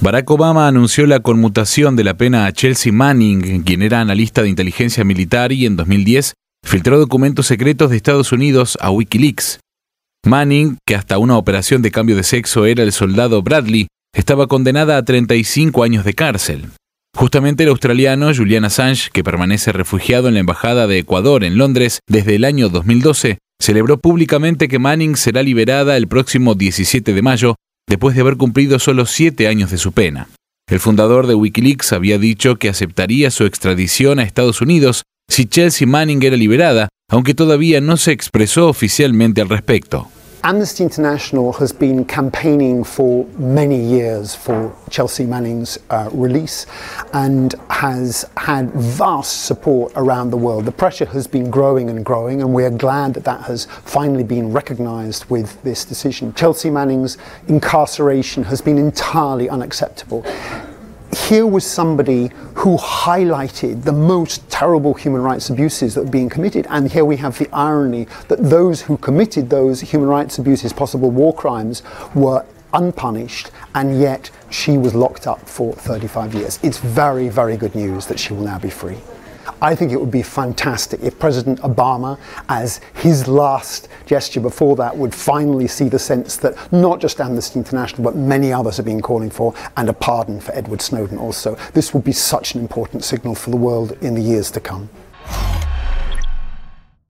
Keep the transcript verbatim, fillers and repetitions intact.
Barack Obama anunció la conmutación de la pena a Chelsea Manning, quien era analista de inteligencia militar y en dos mil diez filtró documentos secretos de Estados Unidos a Wikileaks. Manning, que hasta una operación de cambio de sexo era el soldado Bradley, estaba condenada a treinta y cinco años de cárcel. Justamente el australiano Julian Assange, que permanece refugiado en la Embajada de Ecuador en Londres desde el año dos mil doce, celebró públicamente que Manning será liberada el próximo diecisiete de mayo, después de haber cumplido solo siete años de su pena. El fundador de Wikileaks había dicho que aceptaría su extradición a Estados Unidos si Chelsea Manning era liberada, aunque todavía no se expresó oficialmente al respecto. Amnesty International has been campaigning for many years for Chelsea Manning's uh, release and has had vast support around the world. The pressure has been growing and growing, and we are glad that that has finally been recognised with this decision. Chelsea Manning's incarceration has been entirely unacceptable. Here was somebody who highlighted the most terrible human rights abuses that were being committed, and here we have the irony that those who committed those human rights abuses, possible war crimes, were unpunished, and yet she was locked up for thirty-five years. It's very, very good news that she will now be free. I think it would be fantastic if President Obama, as his last gesture before that, would finally see the sense that not just Amnesty International but many others have been calling for, and a pardon for Edward Snowden also. This would be such an important signal for the world in the years to come.